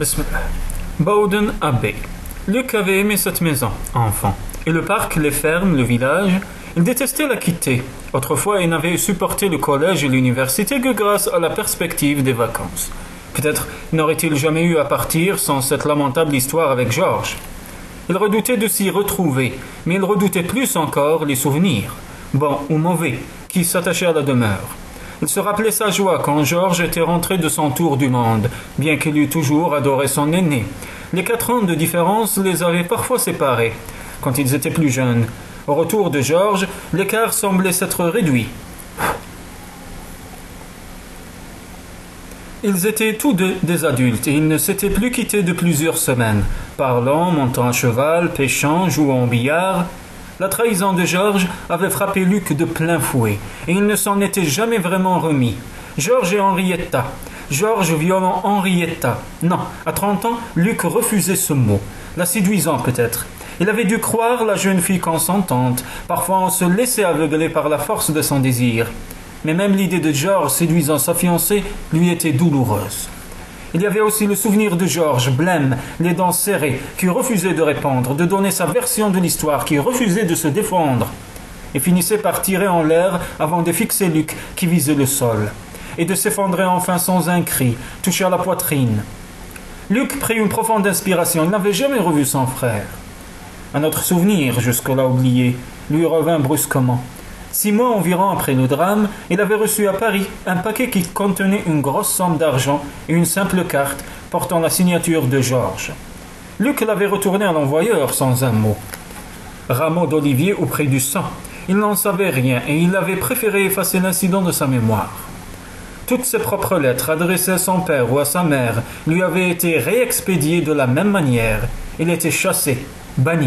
Bismillah. Bowden Abbey. Luc avait aimé cette maison, enfant, et le parc, les fermes, le village. Il détestait la quitter. Autrefois, il n'avait supporté le collège et l'université que grâce à la perspective des vacances. Peut-être n'aurait-il jamais eu à partir sans cette lamentable histoire avec Georges. Il redoutait de s'y retrouver, mais il redoutait plus encore les souvenirs, bons ou mauvais, qui s'attachaient à la demeure. Il se rappelait sa joie quand Georges était rentré de son tour du monde, bien qu'il eût toujours adoré son aîné. Les 4 ans de différence les avaient parfois séparés, quand ils étaient plus jeunes. Au retour de Georges, l'écart semblait s'être réduit. Ils étaient tous deux des adultes et ils ne s'étaient plus quittés de plusieurs semaines, parlant, montant à cheval, pêchant, jouant au billard. La trahison de Georges avait frappé Luc de plein fouet, et il ne s'en était jamais vraiment remis. Georges et Henrietta. Georges violant Henrietta. Non, à 30 ans, Luc refusait ce mot, la séduisant peut-être. Il avait dû croire la jeune fille consentante, parfois on se laissait aveugler par la force de son désir. Mais même l'idée de Georges séduisant sa fiancée lui était douloureuse. Il y avait aussi le souvenir de Georges, blême, les dents serrées, qui refusait de répondre, de donner sa version de l'histoire, qui refusait de se défendre, et finissait par tirer en l'air avant de fixer Luc, qui visait le sol, et de s'effondrer enfin sans un cri, touché à la poitrine. Luc prit une profonde inspiration, il n'avait jamais revu son frère. Un autre souvenir, jusque-là oublié, lui revint brusquement. 6 mois environ après le drame, il avait reçu à Paris un paquet qui contenait une grosse somme d'argent et une simple carte portant la signature de Georges. Luc l'avait retourné à l'envoyeur sans un mot. Rameau d'olivier auprès du sang. Il n'en savait rien et il avait préféré effacer l'incident de sa mémoire. Toutes ses propres lettres adressées à son père ou à sa mère lui avaient été réexpédiées de la même manière. Il était chassé, banni.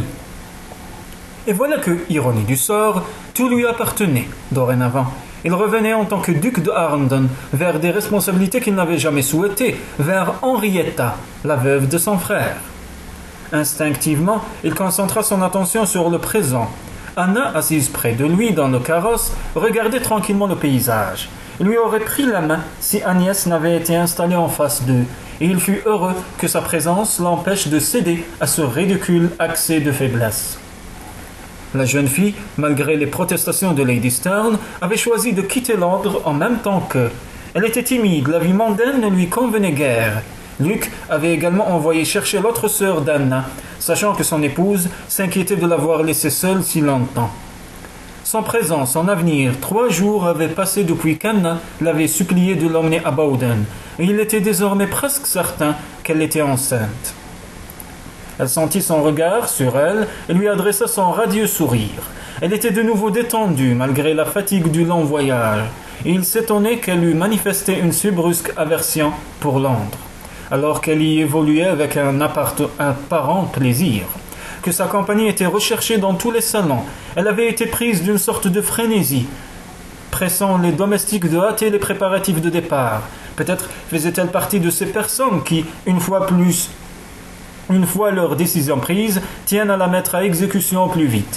Et voilà que, ironie du sort, tout lui appartenait, dorénavant. Il revenait en tant que duc de Arundel vers des responsabilités qu'il n'avait jamais souhaitées, vers Henrietta, la veuve de son frère. Instinctivement, il concentra son attention sur le présent. Anna, assise près de lui dans le carrosse, regardait tranquillement le paysage. Il lui aurait pris la main si Agnès n'avait été installée en face d'eux, et il fut heureux que sa présence l'empêche de céder à ce ridicule accès de faiblesse. La jeune fille, malgré les protestations de Lady Stern, avait choisi de quitter Londres en même temps qu'eux. Elle était timide, la vie mondaine ne lui convenait guère. Luc avait également envoyé chercher l'autre sœur d'Anna, sachant que son épouse s'inquiétait de l'avoir laissée seule si longtemps. Son présent, son avenir, 3 jours avaient passé depuis qu'Anna l'avait supplié de l'emmener à Bowden, et il était désormais presque certain qu'elle était enceinte. Elle sentit son regard sur elle et lui adressa son radieux sourire. Elle était de nouveau détendue malgré la fatigue du long voyage, et il s'étonnait qu'elle eût manifesté une si brusque aversion pour Londres, alors qu'elle y évoluait avec un apparent plaisir, que sa compagnie était recherchée dans tous les salons. Elle avait été prise d'une sorte de frénésie, pressant les domestiques de hâter les préparatifs de départ. Peut-être faisait-elle partie de ces personnes qui, une fois leur décision prise, tiennent à la mettre à exécution au plus vite.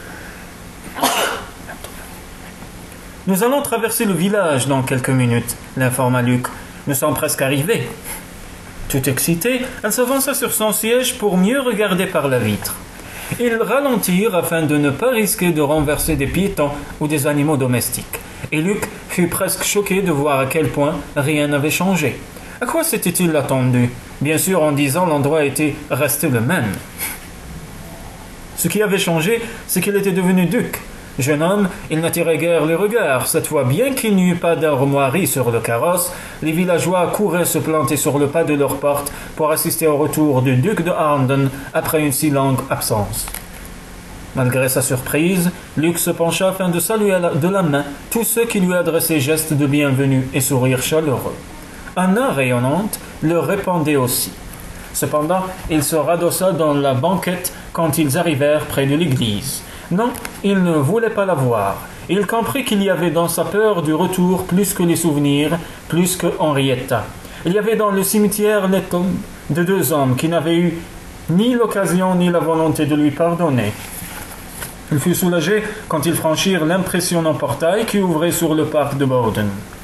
« Nous allons traverser le village dans quelques minutes, l'informa Luc. Nous sommes presque arrivés. » Tout excitée, elle s'avança sur son siège pour mieux regarder par la vitre. Ils ralentirent afin de ne pas risquer de renverser des piétons ou des animaux domestiques. Et Luc fut presque choqué de voir à quel point rien n'avait changé. À quoi s'était-il attendu? Bien sûr, en disant l'endroit était resté le même. Ce qui avait changé, c'est qu'il était devenu duc. Jeune homme, il n'attirait guère les regards. Cette fois, bien qu'il n'y eût pas d'armoirie sur le carrosse, les villageois couraient se planter sur le pas de leur porte pour assister au retour du duc de Arundel après une si longue absence. Malgré sa surprise, Luc se pencha afin de saluer de la main tous ceux qui lui adressaient gestes de bienvenue et sourires chaleureux. Anna, rayonnante, le répandait aussi. Cependant, il se radossa dans la banquette quand ils arrivèrent près de l'église. Non, il ne voulait pas la voir. Il comprit qu'il y avait dans sa peur du retour plus que les souvenirs, plus que Henrietta. Il y avait dans le cimetière les tombes de 2 hommes qui n'avaient eu ni l'occasion ni la volonté de lui pardonner. Il fut soulagé quand ils franchirent l'impressionnant portail qui ouvrait sur le parc de Bowden.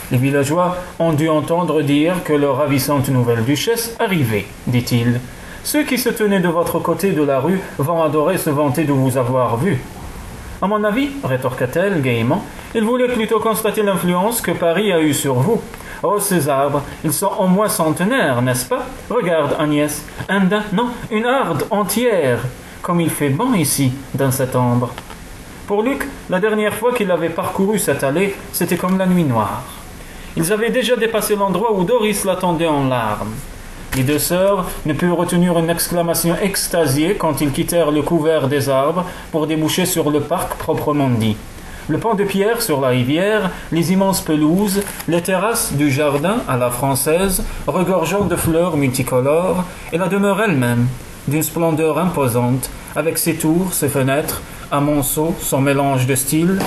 Les villageois ont dû entendre dire que leur ravissante nouvelle duchesse arrivait, dit-il. Ceux qui se tenaient de votre côté de la rue vont adorer se vanter de vous avoir vu. À mon avis, rétorqua-t-elle gaiement, il voulait plutôt constater l'influence que Paris a eue sur vous. Oh, ces arbres, ils sont au moins centenaires, n'est-ce pas? Regarde, Agnès, un daim, non, une harde entière. Comme il fait bon ici, dans cette ambre. Pour Luc, la dernière fois qu'il avait parcouru cette allée, c'était comme la nuit noire. Ils avaient déjà dépassé l'endroit où Doris l'attendait en larmes. Les deux sœurs ne purent retenir une exclamation extasiée quand ils quittèrent le couvert des arbres pour déboucher sur le parc proprement dit. Le pont de pierre sur la rivière, les immenses pelouses, les terrasses du jardin à la française, regorgeant de fleurs multicolores, et la demeure elle-même, d'une splendeur imposante, avec ses tours, ses fenêtres, à monceau, son mélange de styles.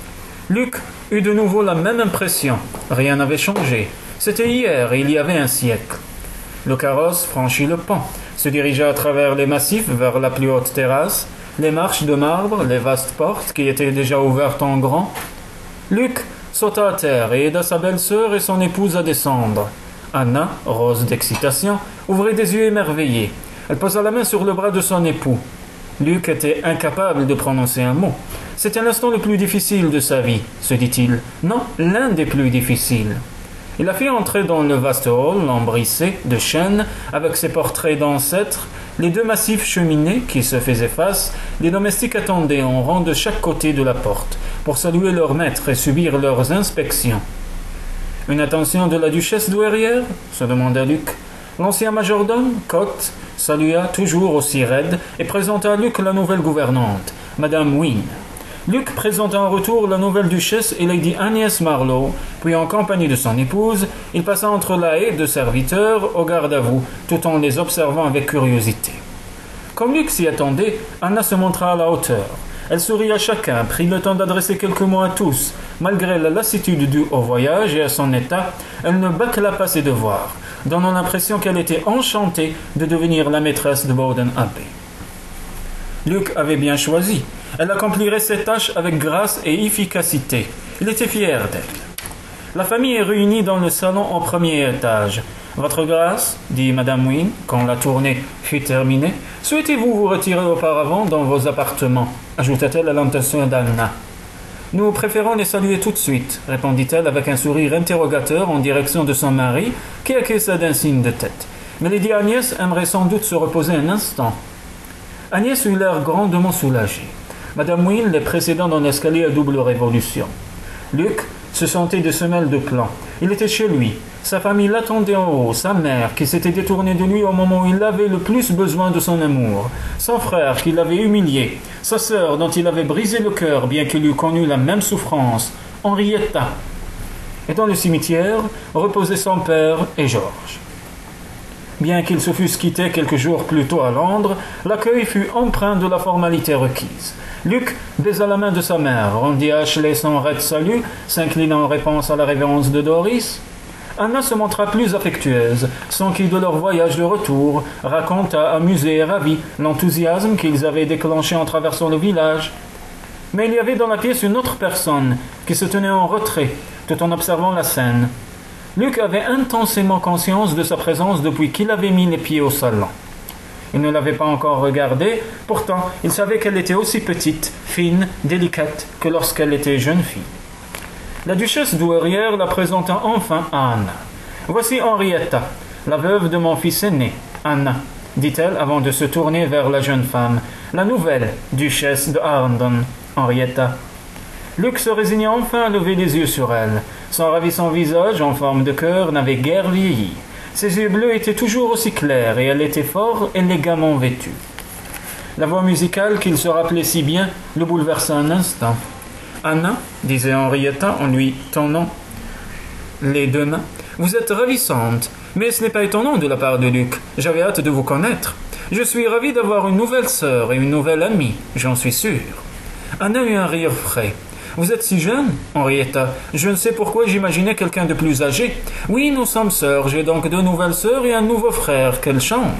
Luc eut de nouveau la même impression. Rien n'avait changé. C'était hier et il y avait un siècle. Le carrosse franchit le pont, se dirigea à travers les massifs vers la plus haute terrasse, les marches de marbre, les vastes portes qui étaient déjà ouvertes en grand. Luc sauta à terre et aida sa belle-sœur et son épouse à descendre. Anna, rose d'excitation, ouvrit des yeux émerveillés. Elle posa la main sur le bras de son époux. Luc était incapable de prononcer un mot. C'était l'instant le plus difficile de sa vie, se dit-il. Non, l'un des plus difficiles. Il la fit entrer dans le vaste hall lambrissé de chêne, avec ses portraits d'ancêtres, les deux massifs cheminées qui se faisaient face. Les domestiques attendaient en rang de chaque côté de la porte, pour saluer leur maître et subir leurs inspections. Une attention de la duchesse douairière se demanda Luc. L'ancien majordome, Cotte, salua toujours aussi raide et présenta à Luc la nouvelle gouvernante, Madame Wynne. Luc présenta en retour la nouvelle duchesse et Lady Agnès Marlowe, puis en compagnie de son épouse, il passa entre la haie de serviteurs au garde-à-vous, tout en les observant avec curiosité. Comme Luc s'y attendait, Anna se montra à la hauteur. Elle sourit à chacun, prit le temps d'adresser quelques mots à tous. Malgré la lassitude due au voyage et à son état, elle ne bâcla pas ses devoirs, donnant l'impression qu'elle était enchantée de devenir la maîtresse de Bowden Abbey. Luc avait bien choisi. Elle accomplirait ses tâches avec grâce et efficacité. Il était fier d'elle. La famille est réunie dans le salon au premier étage. « Votre grâce, dit Madame Wynne, quand la tournée fut terminée, souhaitez-vous vous retirer auparavant dans vos appartements » ajouta-t-elle à l'intention d'Anna. « Nous préférons les saluer tout de suite » répondit-elle avec un sourire interrogateur en direction de son mari, qui acquiesça d'un signe de tête. Mais Lady Agnès aimerait sans doute se reposer un instant. Agnès eut l'air grandement soulagée. Madame Wynne les précédant dans l'escalier à double révolution. Luc se sentait de semelles de plomb. Il était chez lui. Sa famille l'attendait en haut, sa mère qui s'était détournée de lui au moment où il avait le plus besoin de son amour, son frère qui l'avait humilié, sa sœur dont il avait brisé le cœur bien qu'il eût connu la même souffrance, Henrietta. Et dans le cimetière reposaient son père et Georges. Bien qu'ils se fussent quittés quelques jours plus tôt à Londres, l'accueil fut empreint de la formalité requise. Luc baisa la main de sa mère, rendit à Ashley son raide salut, s'inclinant en réponse à la révérence de Doris. Anna se montra plus affectueuse, sans qui de leur voyage de retour raconta, amusée et ravie, l'enthousiasme qu'ils avaient déclenché en traversant le village. Mais il y avait dans la pièce une autre personne qui se tenait en retrait, tout en observant la scène. Luc avait intensément conscience de sa présence depuis qu'il avait mis les pieds au salon. Il ne l'avait pas encore regardée, pourtant il savait qu'elle était aussi petite, fine, délicate que lorsqu'elle était jeune fille. La duchesse douairière la présenta enfin à Anna. « Voici Henrietta, la veuve de mon fils aîné, Anna, dit-elle avant de se tourner vers la jeune femme, la nouvelle duchesse de Harndon, Henrietta. » Luc se résigna enfin à lever les yeux sur elle. Son ravissant visage, en forme de cœur, n'avait guère vieilli. Ses yeux bleus étaient toujours aussi clairs et elle était fort élégamment vêtue. La voix musicale qu'il se rappelait si bien le bouleversa un instant. « Anna, disait Henrietta en lui tendant les deux mains, vous êtes ravissante, mais ce n'est pas étonnant de la part de Luc. J'avais hâte de vous connaître. Je suis ravi d'avoir une nouvelle sœur et une nouvelle amie, j'en suis sûr. » Anna eut un rire frais. « Vous êtes si jeune, Henrietta. Je ne sais pourquoi j'imaginais quelqu'un de plus âgé. Oui, nous sommes sœurs. J'ai donc deux nouvelles sœurs et un nouveau frère. Quelle chance !»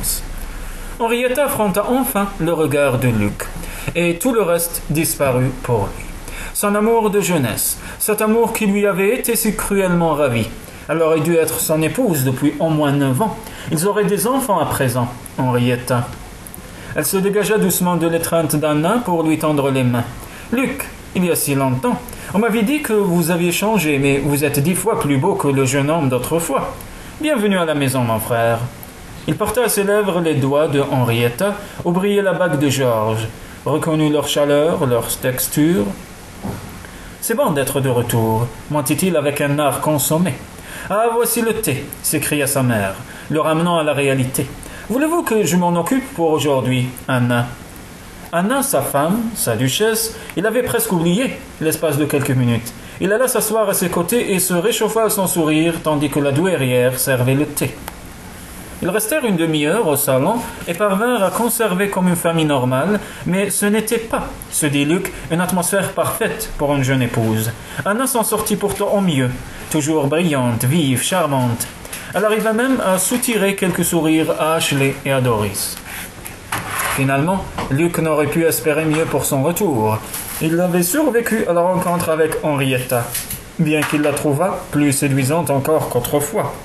Henrietta affronta enfin le regard de Luc, et tout le reste disparut pour lui. son amour de jeunesse, cet amour qui lui avait été si cruellement ravi. Elle aurait dû être son épouse depuis au moins 9 ans. Ils auraient des enfants à présent, Henrietta. Elle se dégagea doucement de l'étreinte d'Anna pour lui tendre les mains. « Luc, il y a si longtemps, on m'avait dit que vous aviez changé, mais vous êtes 10 fois plus beau que le jeune homme d'autrefois. Bienvenue à la maison, mon frère. » Il porta à ses lèvres les doigts de Henrietta où brillait la bague de Georges, reconnut leur chaleur, leur texture. « C'est bon d'être de retour, mentit-il avec un art consommé. « Ah, voici le thé, s'écria sa mère, le ramenant à la réalité. Voulez-vous que je m'en occupe pour aujourd'hui, Anna ?» Anna, sa femme, sa duchesse, il avait presque oublié l'espace de quelques minutes. Il alla s'asseoir à ses côtés et se réchauffa à son sourire tandis que la douairière servait le thé. Ils restèrent une demi-heure au salon et parvinrent à conserver comme une famille normale, mais ce n'était pas, se dit Luc, une atmosphère parfaite pour une jeune épouse. Anna s'en sortit pourtant au mieux, toujours brillante, vive, charmante. Elle arriva même à soutirer quelques sourires à Ashley et à Doris. Finalement, Luc n'aurait pu espérer mieux pour son retour. Il avait survécu à la rencontre avec Henrietta, bien qu'il la trouvât plus séduisante encore qu'autrefois.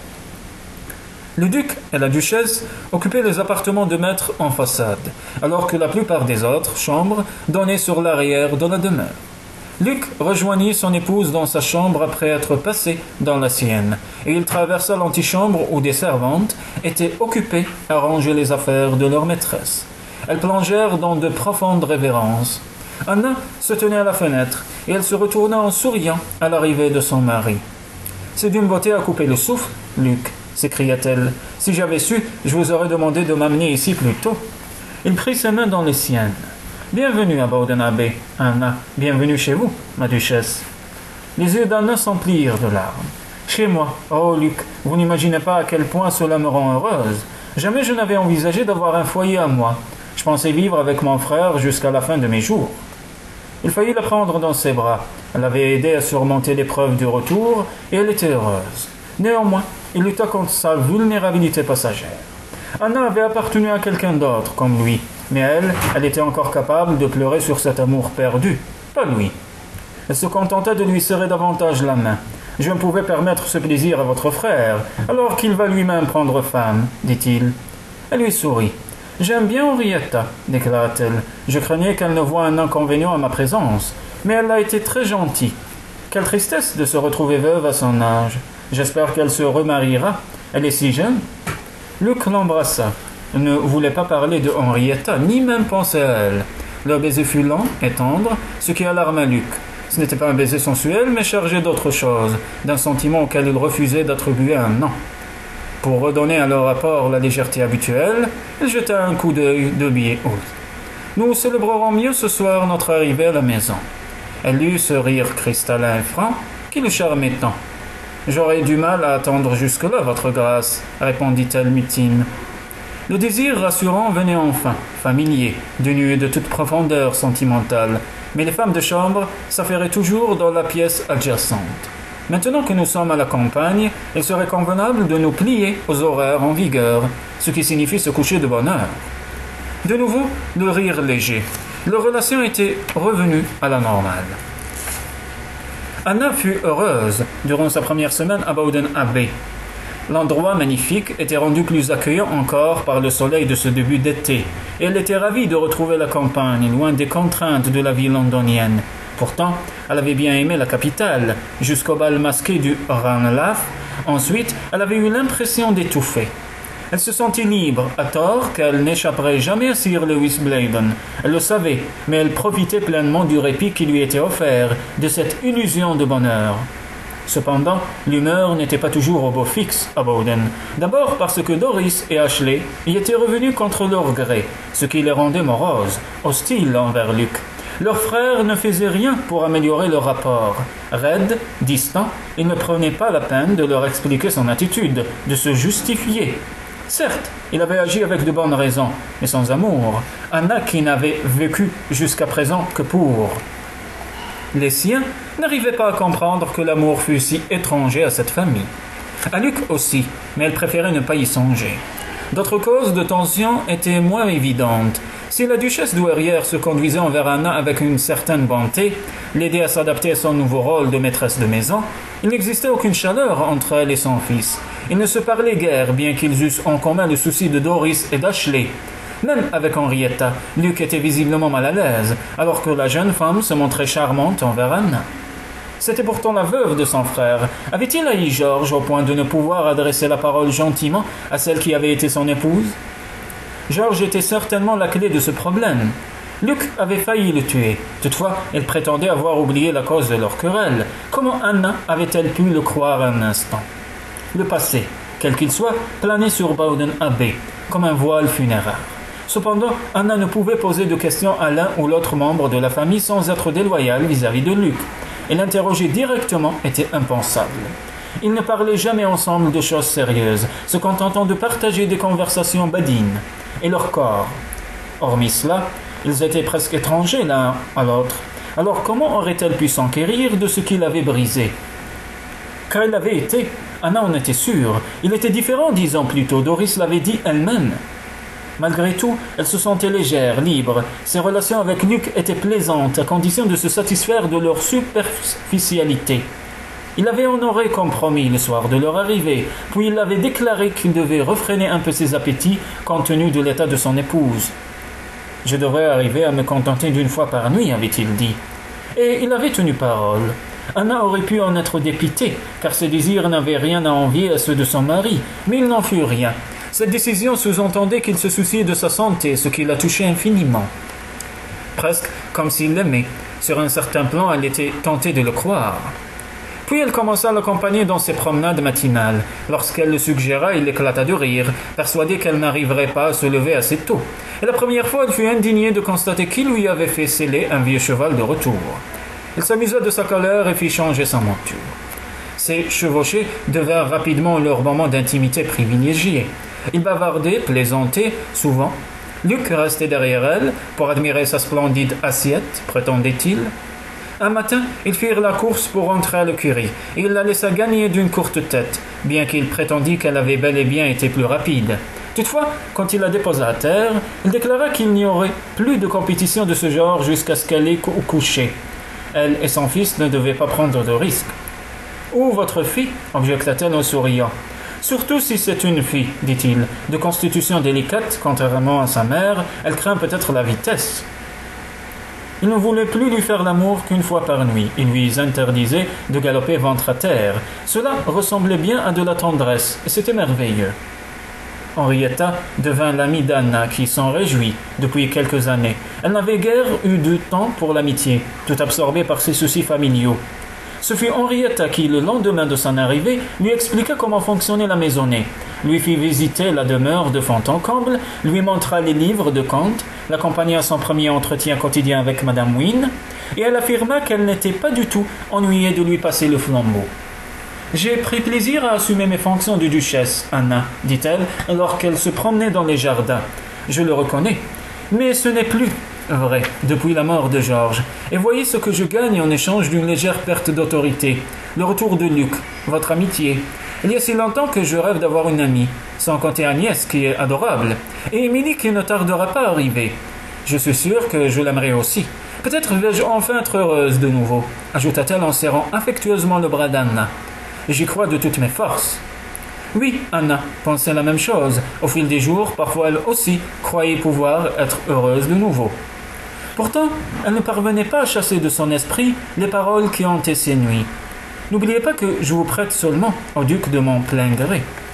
Le duc et la duchesse occupaient les appartements de maître en façade, alors que la plupart des autres chambres donnaient sur l'arrière de la demeure. Luc rejoignit son épouse dans sa chambre après être passé dans la sienne, et il traversa l'antichambre où des servantes étaient occupées à ranger les affaires de leur maîtresse. Elles plongèrent dans de profondes révérences. Anna se tenait à la fenêtre, et elle se retourna en souriant à l'arrivée de son mari. « C'est d'une beauté à couper le souffle, Luc !» s'écria-t-elle. « Si j'avais su, je vous aurais demandé de m'amener ici plus tôt. » Il prit ses mains dans les siennes. « Bienvenue à Bowden Abbey, Anna. Bienvenue chez vous, ma duchesse. » Les yeux d'Anna s'emplirent de larmes. « Chez moi. Oh, Luc, vous n'imaginez pas à quel point cela me rend heureuse. Jamais je n'avais envisagé d'avoir un foyer à moi. Je pensais vivre avec mon frère jusqu'à la fin de mes jours. » Il faillit la prendre dans ses bras. Elle l'avait aidé à surmonter l'épreuve du retour et elle était heureuse. Néanmoins, il lutta contre sa vulnérabilité passagère. Anna avait appartenu à quelqu'un d'autre, comme lui, mais elle était encore capable de pleurer sur cet amour perdu, pas lui. Elle se contenta de lui serrer davantage la main. « Je ne pouvais permettre ce plaisir à votre frère, alors qu'il va lui-même prendre femme, dit-il. Elle lui sourit. « J'aime bien Henrietta, déclara-t-elle. Je craignais qu'elle ne voie un inconvénient à ma présence, mais elle a été très gentille. Quelle tristesse de se retrouver veuve à son âge. J'espère qu'elle se remariera. Elle est si jeune. » Luc l'embrassa. Il ne voulait pas parler de Henrietta, ni même penser à elle. Leur baiser fut lent et tendre, ce qui alarma Luc. Ce n'était pas un baiser sensuel, mais chargé d'autre chose, d'un sentiment auquel il refusait d'attribuer un nom. Pour redonner à leur rapport la légèreté habituelle, il jeta un coup d'œil de biais haut. « Nous célébrerons mieux ce soir notre arrivée à la maison. » Elle eut ce rire cristallin et franc qui le charmait tant. « J'aurais du mal à attendre jusque-là, votre grâce, » répondit-elle mutine. Le désir rassurant venait enfin, familier, dénué de toute profondeur sentimentale, mais les femmes de chambre s'affairaient toujours dans la pièce adjacente. Maintenant que nous sommes à la campagne, il serait convenable de nous plier aux horaires en vigueur, ce qui signifie se coucher de bonne heure. De nouveau, le rire léger. Leur relation était revenue à la normale. Anna fut heureuse durant sa première semaine à Bowden Abbey. L'endroit magnifique était rendu plus accueillant encore par le soleil de ce début d'été, et elle était ravie de retrouver la campagne, loin des contraintes de la vie londonienne. Pourtant, elle avait bien aimé la capitale, jusqu'au bal masqué du Ranelagh. Ensuite, elle avait eu l'impression d'étouffer. Elle se sentit libre, à tort, qu'elle n'échapperait jamais à Sir Lewis Bladen. Elle le savait, mais elle profitait pleinement du répit qui lui était offert, de cette illusion de bonheur. Cependant, l'humeur n'était pas toujours au beau fixe à Bowden. D'abord parce que Doris et Ashley y étaient revenus contre leur gré, ce qui les rendait moroses, hostiles envers Luc. Leur frère ne faisait rien pour améliorer leur rapport. Raide, distant, il ne prenait pas la peine de leur expliquer son attitude, de se justifier. Certes, il avait agi avec de bonnes raisons, mais sans amour. Anna qui n'avait vécu jusqu'à présent que pour. Les siens n'arrivaient pas à comprendre que l'amour fût si étranger à cette famille. À Luc aussi, mais elle préférait ne pas y songer. D'autres causes de tension étaient moins évidentes. Si la duchesse douairière se conduisait envers Anna avec une certaine bonté, l'aidait à s'adapter à son nouveau rôle de maîtresse de maison, il n'existait aucune chaleur entre elle et son fils. Ils ne se parlaient guère, bien qu'ils eussent en commun le souci de Doris et d'Ashley. Même avec Henrietta, Luc était visiblement mal à l'aise, alors que la jeune femme se montrait charmante envers Anna. C'était pourtant la veuve de son frère. Avait-il haï George au point de ne pouvoir adresser la parole gentiment à celle qui avait été son épouse? George était certainement la clé de ce problème. Luc avait failli le tuer. Toutefois, il prétendait avoir oublié la cause de leur querelle. Comment Anna avait-elle pu le croire un instant? Le passé, quel qu'il soit, planait sur Bowden Abbey, comme un voile funéraire. Cependant, Anna ne pouvait poser de questions à l'un ou l'autre membre de la famille sans être déloyale vis-à-vis de Luc. Et l'interroger directement était impensable. Ils ne parlaient jamais ensemble de choses sérieuses, se contentant de partager des conversations badines. Et leur corps. Hormis cela, ils étaient presque étrangers l'un à l'autre. Alors comment aurait-elle pu s'enquérir de ce qu'il avait brisé? Car il avait été, Anna en était sûre, il était différent 10 ans plus tôt, Doris l'avait dit elle-même. Malgré tout, elle se sentait légère, libre. Ses relations avec Luc étaient plaisantes, à condition de se satisfaire de leur superficialité. Il avait honoré comme promis le soir de leur arrivée, puis il avait déclaré qu'il devait refréner un peu ses appétits compte tenu de l'état de son épouse. « Je devrais arriver à me contenter d'une fois par nuit, avait-il dit. Et il avait tenu parole. Anna aurait pu en être dépitée, car ses désirs n'avaient rien à envier à ceux de son mari, mais il n'en fut rien. Cette décision sous-entendait qu'il se souciait de sa santé, ce qui la touchait infiniment. Presque comme s'il l'aimait. Sur un certain plan, elle était tentée de le croire. Puis elle commença à l'accompagner dans ses promenades matinales. Lorsqu'elle le suggéra, il éclata de rire, persuadé qu'elle n'arriverait pas à se lever assez tôt. Et la première fois, elle fut indignée de constater qui lui avait fait sceller un vieux cheval de retour. Il s'amusa de sa colère et fit changer sa monture. Ces chevauchés devinrent rapidement leur moment d'intimité privilégié. Ils bavardaient, plaisantaient, souvent. Luc restait derrière elle pour admirer sa splendide assiette, prétendait-il. Un matin, ils firent la course pour rentrer à l'écurie, et il la laissa gagner d'une courte tête, bien qu'il prétendît qu'elle avait bel et bien été plus rapide. Toutefois, quand il la déposa à terre, il déclara qu'il n'y aurait plus de compétition de ce genre jusqu'à ce qu'elle ait au coucher. Elle et son fils ne devaient pas prendre de risques. « Ou votre fille ?» objecta-t-elle en souriant. « Surtout si c'est une fille, dit-il. De constitution délicate, contrairement à sa mère, elle craint peut-être la vitesse. » Il ne voulait plus lui faire l'amour qu'une fois par nuit. Il lui interdisait de galoper ventre à terre. Cela ressemblait bien à de la tendresse, et c'était merveilleux. Henrietta devint l'amie d'Anna, qui s'en réjouit depuis quelques années. Elle n'avait guère eu de temps pour l'amitié, tout absorbée par ses soucis familiaux. Ce fut Henrietta qui, le lendemain de son arrivée, lui expliqua comment fonctionnait la maisonnée, lui fit visiter la demeure de fond en comble, lui montra les livres de contes, l'accompagna à son premier entretien quotidien avec Madame Wynne, et elle affirma qu'elle n'était pas du tout ennuyée de lui passer le flambeau. « J'ai pris plaisir à assumer mes fonctions de duchesse, Anna, dit-elle, alors qu'elle se promenait dans les jardins. Je le reconnais, mais ce n'est plus vrai depuis la mort de George. Et voyez ce que je gagne en échange d'une légère perte d'autorité. Le retour de Luc, votre amitié. Il y a si longtemps que je rêve d'avoir une amie, sans compter Agnès qui est adorable, et Émilie qui ne tardera pas à arriver. Je suis sûr que je l'aimerai aussi. Peut-être vais-je enfin être heureuse de nouveau, ajouta-t-elle en serrant affectueusement le bras d'Anna. J'y crois de toutes mes forces. Oui, Anna pensait la même chose. Au fil des jours, parfois elle aussi croyait pouvoir être heureuse de nouveau. Pourtant, elle ne parvenait pas à chasser de son esprit les paroles qui hantaient ses nuits. N'oubliez pas que je vous prête seulement au duc de mon plein gré.